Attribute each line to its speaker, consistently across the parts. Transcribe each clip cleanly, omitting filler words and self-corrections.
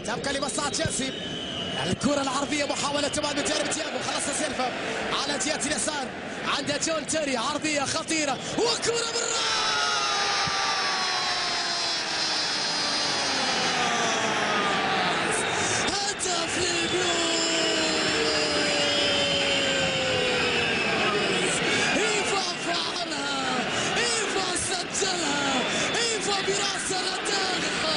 Speaker 1: تبقى لمصلحة تشيلسي. الكرة العرضية محاولة تمام من جانب تياغو، خلص سيلفا على جهة اليسار عند جون تيري، عرضية خطيرة وكرة بالراس. هدف للبلوز. ايفا فعلها، ايفا سجلها، ايفا براسه لدغها.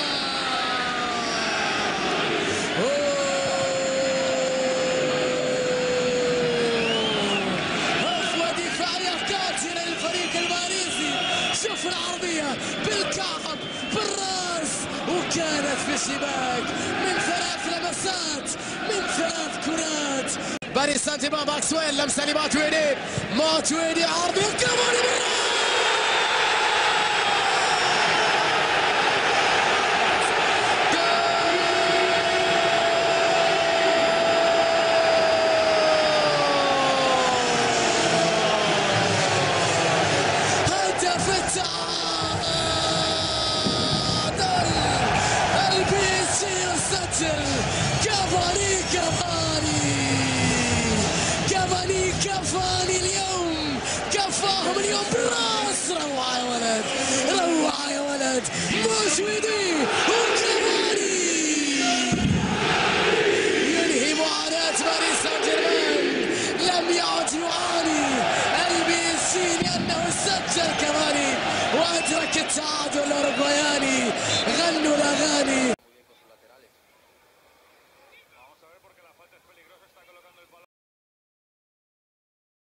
Speaker 1: شفنا عرضية بالكعب بالراس وكانت في الشباك من 3 لمسات من 3 كرات. باريس سان جيرمان باكسويل، لمسة لماتويدي، ماتويدي عرضية كمان بالراس. كفاني اليوم، كفاهم اليوم بالراس. روعة يا ولد، روعة يا ولد، ماتويدي وكفاني ينهي معاناة باريس سان جيرمان. لم يعد يعاني البي اس جي لأنه سجل كفاني وأدرك التعادل الأوروغواياني. غنوا الأغاني